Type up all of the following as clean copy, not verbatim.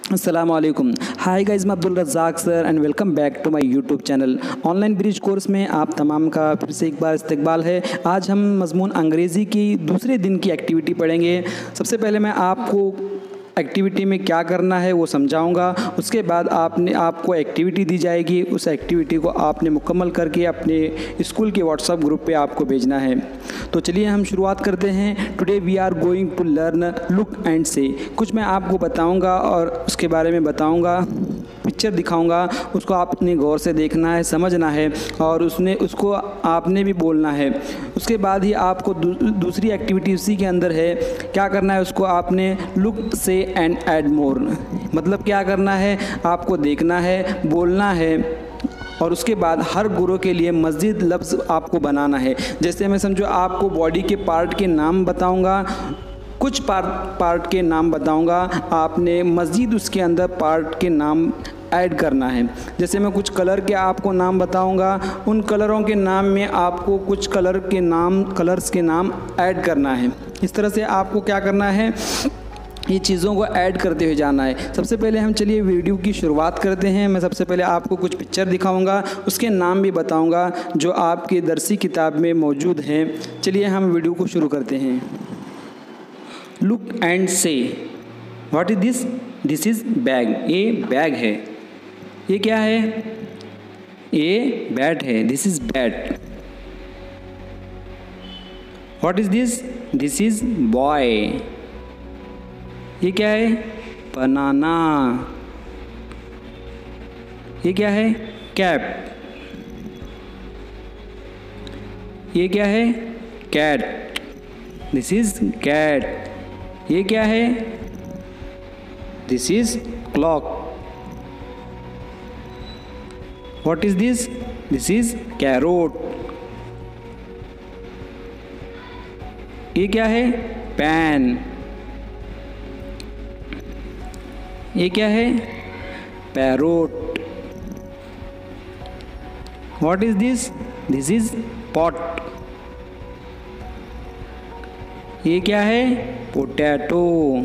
अस्सलामुअलैकुम। Hi guys, मैं Abdul Razzaq sir and welcome back to my YouTube channel. Online bridge course में आप तमाम का फिर से एक बार इस्तकबाल है। आज हम मज़मून अंग्रेज़ी की दूसरे दिन की एक्टिविटी पढ़ेंगे। सबसे पहले मैं आपको एक्टिविटी में क्या करना है वो समझाऊंगा। उसके बाद आपको एक्टिविटी दी जाएगी। उस एक्टिविटी को आपने मुकम्मल करके अपने स्कूल के व्हाट्सएप ग्रुप पे आपको भेजना है। तो चलिए हम शुरुआत करते हैं। Today we are going to learn look and say. कुछ मैं आपको बताऊंगा और उसके बारे में बताऊंगा, पिक्चर दिखाऊंगा, उसको आपने गौर से देखना है, समझना है और उसको आपने भी बोलना है। उसके बाद ही आपको दूसरी एक्टिविटी उसी के अंदर है। क्या करना है, उसको आपने लुक से एंड ऐड मोर, मतलब क्या करना है, आपको देखना है, बोलना है और उसके बाद हर गुरु के लिए मज़ीद लफ्ज़ आपको बनाना है। जैसे मैं समझो आपको बॉडी के पार्ट के नाम बताऊंगा, कुछ पार्ट के नाम बताऊंगा, आपने मज़ीद उसके अंदर पार्ट के नाम ऐड करना है। जैसे मैं कुछ कलर के आपको नाम बताऊंगा, उन कलरों के नाम में आपको कुछ कलर्स के नाम ऐड करना है। इस तरह से आपको क्या करना है, ये चीज़ों को ऐड करते हुए जाना है। सबसे पहले हम चलिए वीडियो की शुरुआत करते हैं। मैं सबसे पहले आपको कुछ पिक्चर दिखाऊंगा, उसके नाम भी बताऊंगा जो आपकी दरसी किताब में मौजूद हैं। चलिए हम वीडियो को शुरू करते हैं। Look and say. What is this? This is bag. ये बैग है। ये क्या है? ये बैट है। This is bat. What is this? This is boy. ये क्या है? बनाना। ये क्या है? कैप। ये क्या है? कैट। This is cat. ये क्या है? This is clock. What is this? This is carrot. ये क्या है? पेन। ये क्या है? Parrot. What is this? This is pot. ये क्या है? पोटैटो।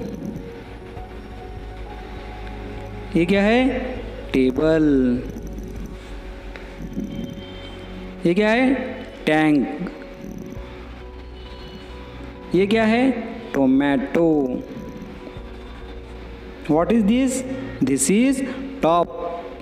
ये क्या है? टेबल। ये क्या है? टैंक। ये क्या है? Tomato. What is this? This is top.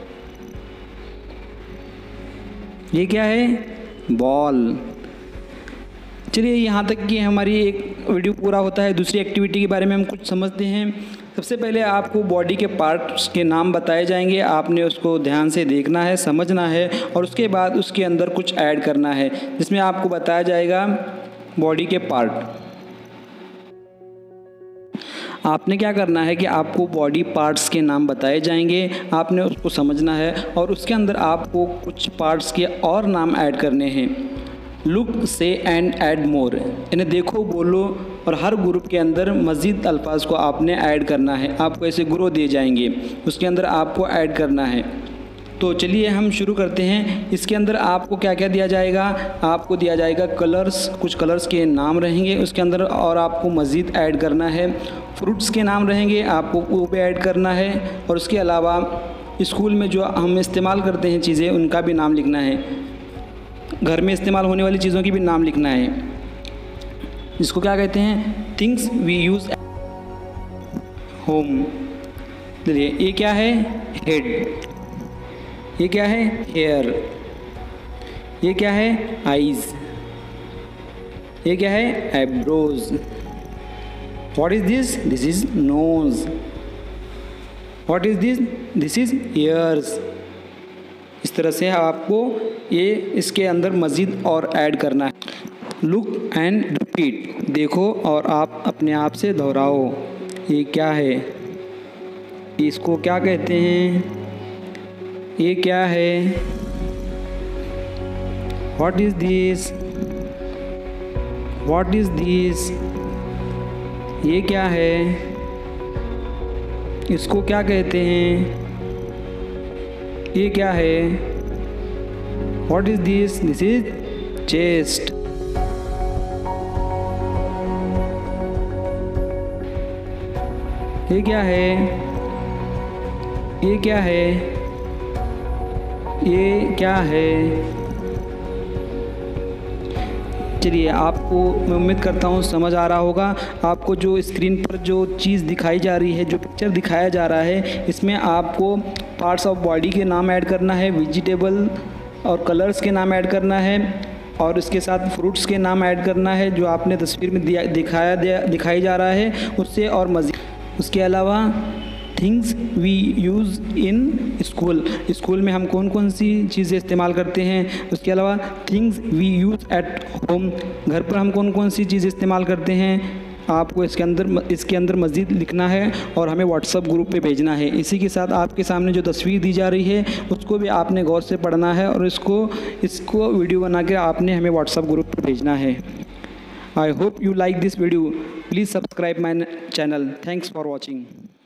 ये क्या है? बॉल। चलिए यहाँ तक कि हमारी एक वीडियो पूरा होता है। दूसरी एक्टिविटी के बारे में हम कुछ समझते हैं। सबसे पहले आपको बॉडी के पार्ट्स के नाम बताए जाएंगे, आपने उसको ध्यान से देखना है, समझना है और उसके बाद उसके अंदर कुछ ऐड करना है, जिसमें आपको बताया जाएगा बॉडी के पार्ट। आपने क्या करना है कि आपको बॉडी पार्ट्स के नाम बताए जाएंगे, आपने उसको समझना है और उसके अंदर आपको कुछ पार्ट्स के और नाम ऐड करने हैं। लुक से एंड ऐड मोर, इन्हें देखो, बोलो और हर ग्रुप के अंदर मज़ीद अल्फाज को आपने ऐड करना है। आपको ऐसे ग्रुप दिए जाएंगे, उसके अंदर आपको ऐड करना है। तो चलिए हम शुरू करते हैं। इसके अंदर आपको क्या क्या दिया जाएगा? आपको दिया जाएगा कलर्स, कुछ कलर्स के नाम रहेंगे उसके अंदर और आपको मज़ीद ऐड करना है। फ्रूट्स के नाम रहेंगे, आपको वो भी ऐड करना है और उसके अलावा स्कूल में जो हम इस्तेमाल करते हैं चीज़ें, उनका भी नाम लिखना है। घर में इस्तेमाल होने वाली चीज़ों की भी नाम लिखना है, जिसको क्या कहते हैं? Things we use home. चलिए, ये क्या है? हेड। ये क्या है? हेयर। ये क्या है? आईज। ये क्या है? Eyebrows. What is this? This is nose. What is this? This is ears. इस तरह से आपको ये इसके अंदर मज़ीद और ऐड करना है। लुक एंड रिपीट, देखो और आप अपने आप से दोहराओ। ये क्या है? इसको क्या कहते हैं? ये क्या है? What is this? What is this? ये क्या है? इसको क्या कहते हैं? ये क्या है? What is this? This is chest. ये क्या है? ये क्या है? ये क्या है? चलिए, आपको मैं उम्मीद करता हूँ समझ आ रहा होगा। आपको जो स्क्रीन पर जो चीज़ दिखाई जा रही है, जो पिक्चर दिखाया जा रहा है, इसमें आपको पार्ट्स ऑफ बॉडी के नाम ऐड करना है, वेजिटेबल और कलर्स के नाम ऐड करना है, और इसके साथ फ्रूट्स के नाम ऐड करना है जो आपने तस्वीर में दिखाई जा रहा है उससे, और मज़ीद उसके अलावा things we use in school में हम कौन कौन सी चीज़ें इस्तेमाल करते हैं। उसके अलावा things we use at home, घर पर हम कौन कौन सी चीज़ें इस्तेमाल करते हैं। आपको इसके अंदर मज़ीद लिखना है और हमें व्हाट्सअप ग्रुप पे भेजना है। इसी के साथ आपके सामने जो तस्वीर दी जा रही है उसको भी आपने गौर से पढ़ना है और इसको वीडियो बना के आपने हमें व्हाट्सअप ग्रुप पर भेजना है। I hope you like this video. Please subscribe my channel. Thanks for watching.